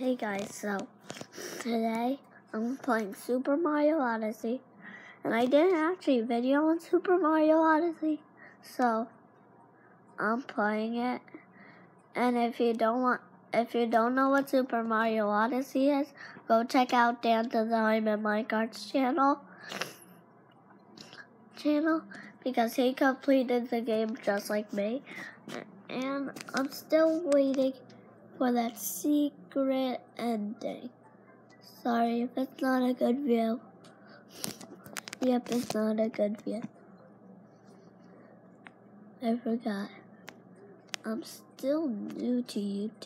Hey guys, so today I'm playing Super Mario Odyssey, and I didn't actually video on Super Mario Odyssey, so I'm playing it. And if you don't know what Super Mario Odyssey is, go check out Dan Design and Minecart's channel because he completed the game just like me, and I'm still waiting for that secret ending. Sorry if it's not a good view. Yep, it's not a good view. I forgot. I'm still new to YouTube.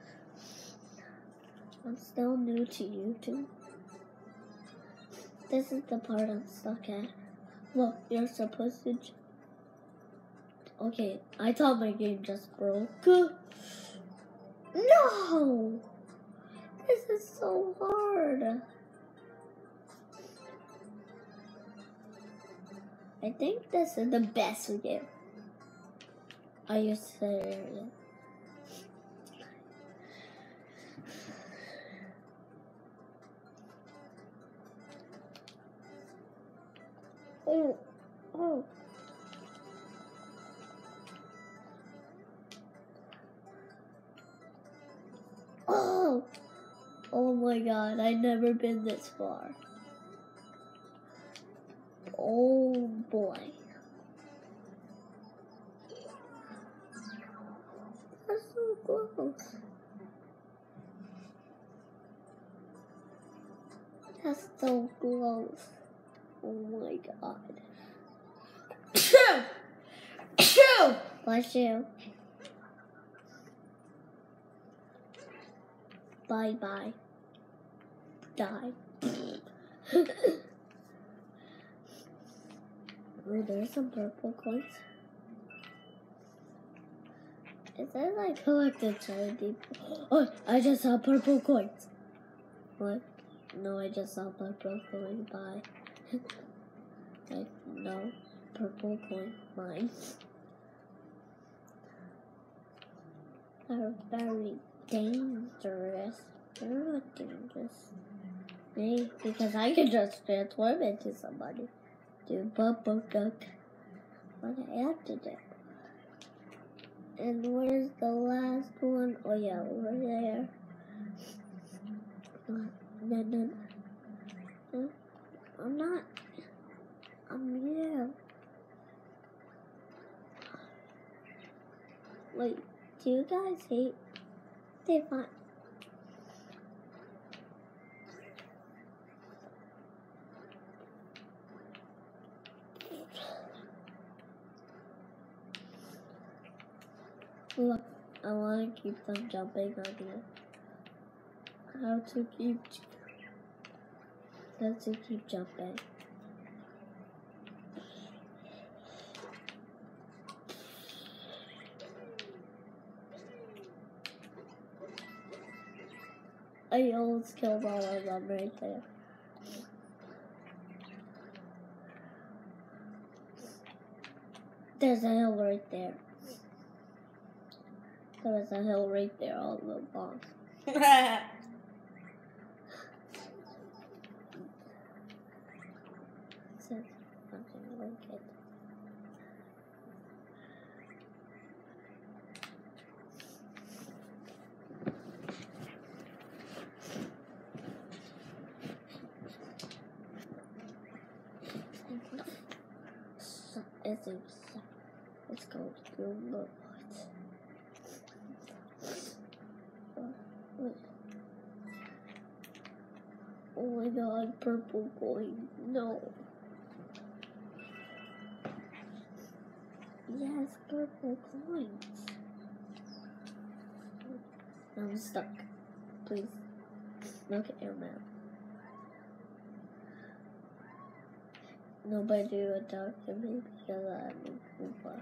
This is the part I'm stuck at. Look, you're supposed to... Okay, I thought my game just broke. No! This is so hard. I think this is the best game. Are you serious? Oh. Oh my god, I've never been this far. Oh boy. That's so close. That's so close. Oh my god. Bless you. Bye bye. Die. Oh, there's some purple coins. Is that like collected charity? Oh, I just saw purple coins. What? No, I just saw purple coin. Bye. No, purple coin. Mine. They're very dangerous. They're not dangerous. Me, because I can just transform into somebody. Do bubble duck. What I have to do. And where's the last one? Oh yeah, over there. No. I'm not. I'm you. Wait, do you guys hate? They find. Look, I want to keep them jumping on you. How to keep jumping. I almost killed all of them right there. There's a hill right there. There was a hill right there, all the bombs. Something like it. Let's go through the woods. Oh my god, purple coin. No. Yes, purple coins. I'm stuck. Please. Look at your map. Nobody would talk to me because I'm a Koopa.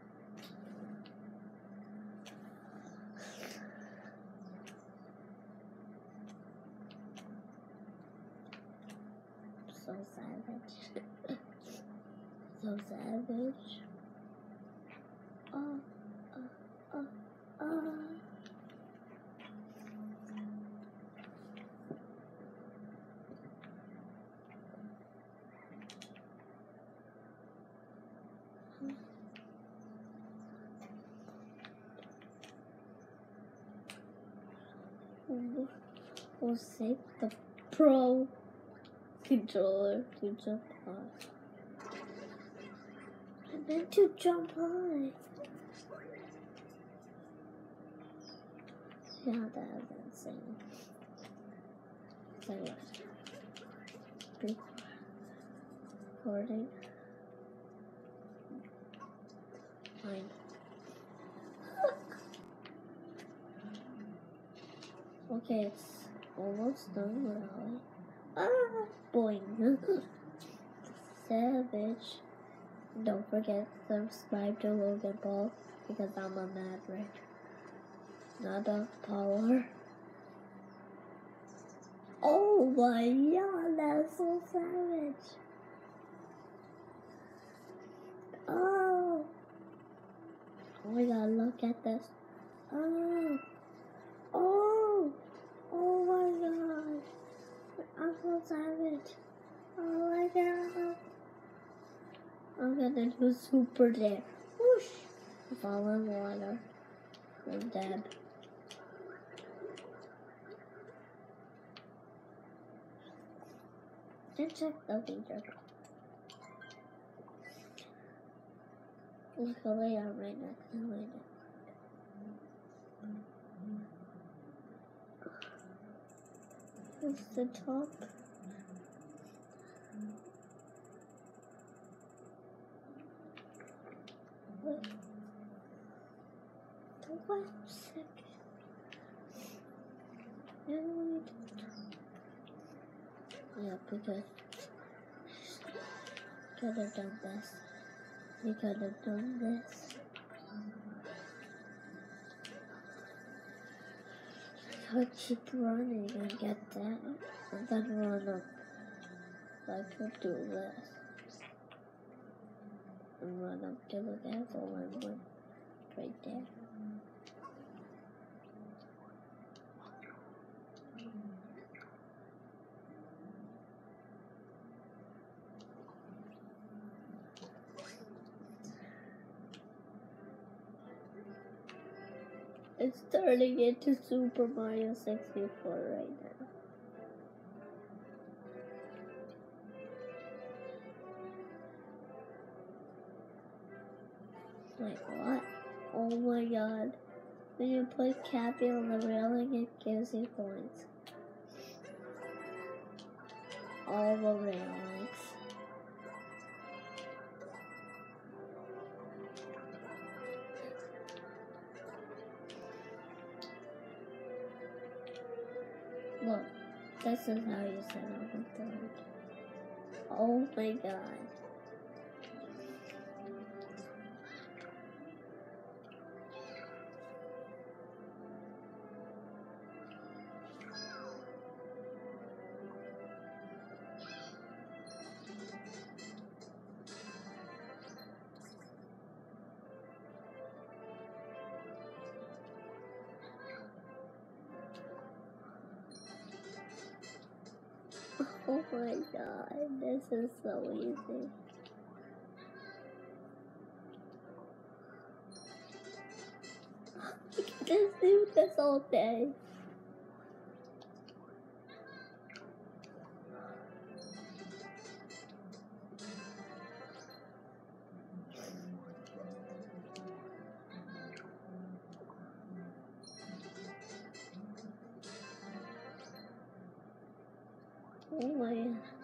So savage. So savage. We'll save the Pro Controller to jump high. I meant to jump high. Yeah, that was insane. So recording. Fine. Okay, it's almost done now. Boing. Savage. Don't forget to subscribe to Logan Paul because I'm a maverick. Not a power. Oh my god, that's so savage. Oh my god, look at this. Oh my god. I'm so savage. Oh my god. I'm gonna do super dare. Whoosh. Fall in water. I'm dead. Just check the feature. Look away, I'm right next to it. That's the top. Wait. The 1 second. Yeah, because could have done this. We could have done this. So keep running and get that, and then run up. Like we do this. And run up to the castle and run right there. It's turning into Super Mario 64 right now. Like what? Oh my god. When you put Cappy on the railing, it gives you points. All the railings. Look, this is how you set up a third. Oh my god. Oh my god, this is so easy. Just do this all day. Oh my.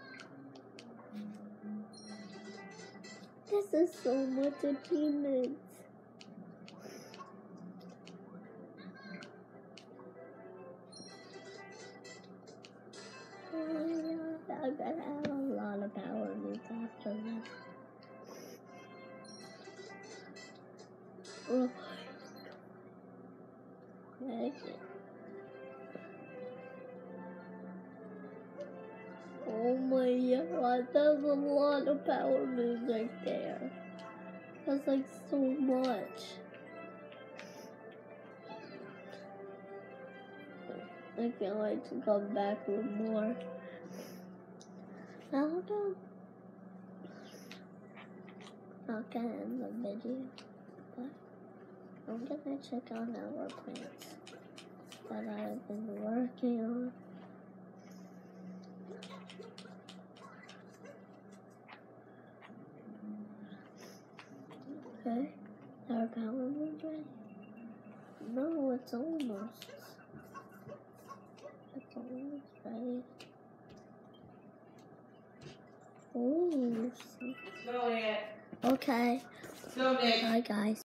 This is so much achievements. Oh my god, I'm gonna have a lot of power moves after this. Oh my god. Oh my god, there's a lot of power moves right there. That's like so much. I can't wait to come back with more. Now I'll end the video, but I'm gonna check on our plants. that I've been working on. Okay, our power is ready. No, it's almost. It's almost ready. Ooh. Go, Nick. Okay. Go, Nick. Bye, guys.